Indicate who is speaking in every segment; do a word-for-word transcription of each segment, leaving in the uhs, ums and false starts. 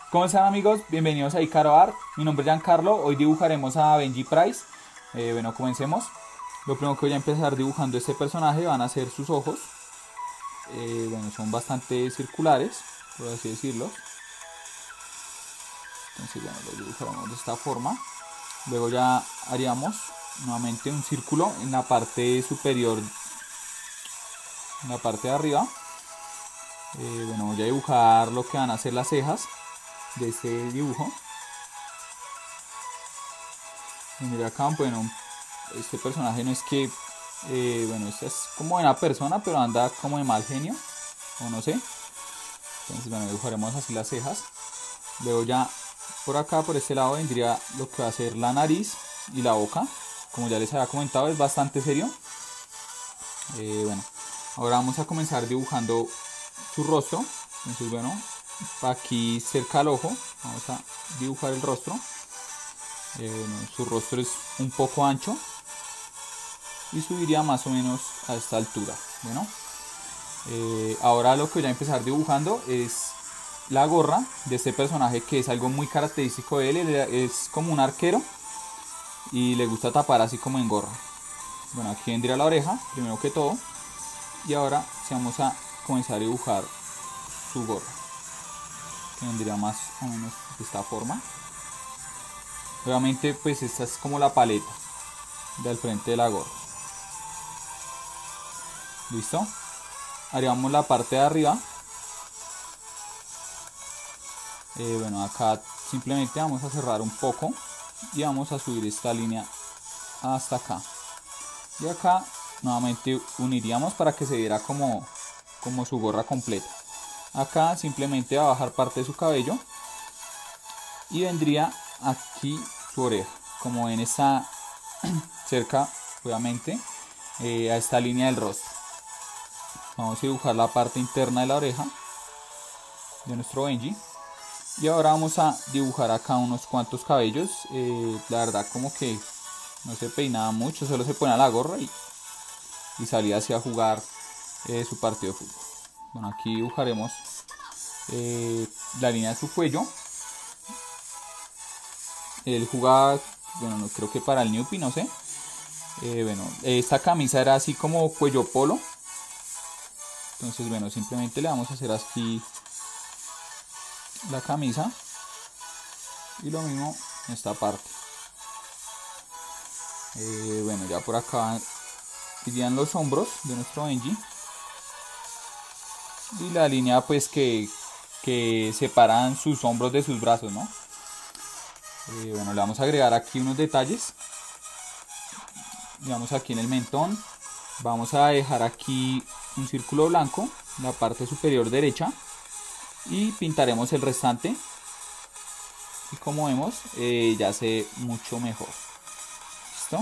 Speaker 1: ¿Cómo están, amigos? Bienvenidos a Icaro Art. Mi nombre es Giancarlo. Hoy dibujaremos a Benji Price. Eh, bueno, comencemos. Lo primero que voy a empezar dibujando este personaje van a ser sus ojos. Eh, bueno, son bastante circulares, por así decirlo. Entonces, bueno, lo dibujaremos de esta forma. Luego ya haríamos nuevamente un círculo en la parte superior, en la parte de arriba. Eh, bueno, voy a dibujar lo que van a ser las cejas de este dibujo. Y mira acá, bueno, este personaje no es que, eh, bueno, este es como una persona, pero anda como de mal genio, o no sé. Entonces, bueno, dibujaremos así las cejas. Luego ya por acá, por este lado, vendría lo que va a ser la nariz y la boca. Como ya les había comentado, es bastante serio. Eh, bueno, ahora vamos a comenzar dibujando su rostro. Entonces, bueno, aquí cerca al ojo vamos a dibujar el rostro. Eh, bueno, su rostro es un poco ancho y subiría más o menos a esta altura. Bueno, eh, ahora lo que voy a empezar dibujando es la gorra de este personaje, que es algo muy característico de él. Él es como un arquero y le gusta tapar así como en gorra. Bueno, aquí vendría la oreja primero que todo, y ahora sí vamos a comenzar a dibujar su gorra, que vendría más o menos de esta forma. Obviamente, pues esta es como la paleta del frente de la gorra. Listo. Haríamos la parte de arriba. Eh, bueno, acá simplemente vamos a cerrar un poco y vamos a subir esta línea hasta acá. Y acá nuevamente uniríamos para que se viera como, como su gorra completa. Acá simplemente va a bajar parte de su cabello y vendría aquí su oreja, como ven está cerca obviamente eh, a esta línea del rostro. Vamos a dibujar la parte interna de la oreja de nuestro Benji. Y ahora vamos a dibujar acá unos cuantos cabellos. Eh, la verdad como que no se peinaba mucho, solo se ponía la gorra y, y salía así a jugar eh, su partido de fútbol. Bueno, aquí dibujaremos eh, la línea de su cuello. Él jugaba, bueno, no creo que para el Newpi, no sé. Eh, bueno, esta camisa era así como cuello polo. Entonces, bueno, simplemente le vamos a hacer aquí la camisa. Y lo mismo en esta parte. Eh, bueno, ya por acá irían los hombros de nuestro Benji. Y la línea pues que, que separan sus hombros de sus brazos, ¿no? Eh, bueno, le vamos a agregar aquí unos detalles. Digamos aquí en el mentón. Vamos a dejar aquí un círculo blanco en la parte superior derecha. Y pintaremos el restante. Y como vemos, eh, ya se ve mucho mejor. ¿Listo?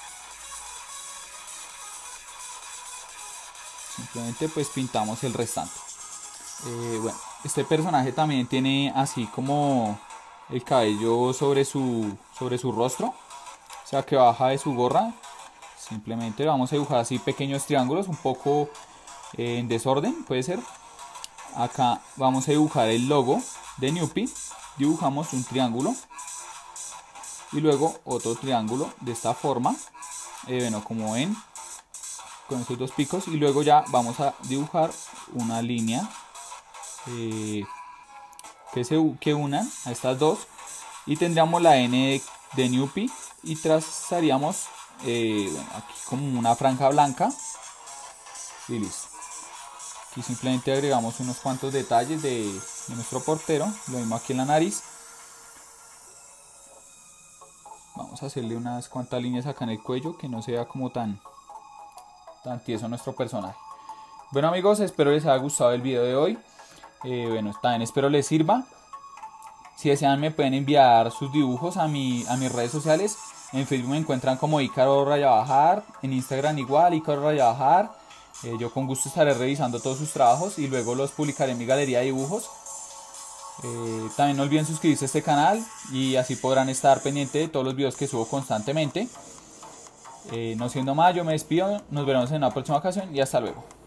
Speaker 1: Simplemente pues pintamos el restante. Eh, bueno, este personaje también tiene así como el cabello sobre su, sobre su rostro. O sea que baja de su gorra. Simplemente vamos a dibujar así pequeños triángulos, un poco eh, en desorden, puede ser. Acá vamos a dibujar el logo de Newpi. Dibujamos un triángulo y luego otro triángulo de esta forma. Eh, bueno, como ven, con estos dos picos. Y luego ya vamos a dibujar una línea eh, que, se, que unan a estas dos. Y tendríamos la N de, de Newpi. Y trazaríamos eh, bueno, aquí como una franja blanca. Y listo. Aquí simplemente agregamos unos cuantos detalles de, de nuestro portero. Lo mismo aquí en la nariz. Vamos a hacerle unas cuantas líneas acá en el cuello, que no sea como tan, tan tieso nuestro personaje. Bueno, amigos, espero les haya gustado el video de hoy. Eh, bueno, también espero les sirva. Si desean me pueden enviar sus dibujos a, mi, a mis redes sociales. En Facebook me encuentran como Icaro Raya Bajar. En Instagram igual, Icaro Raya Bajar. Eh, yo con gusto estaré revisando todos sus trabajos y luego los publicaré en mi galería de dibujos. Eh, también no olviden suscribirse a este canal y así podrán estar pendientes de todos los videos que subo constantemente. Eh, no siendo más, yo me despido. Nos veremos en una próxima ocasión y hasta luego.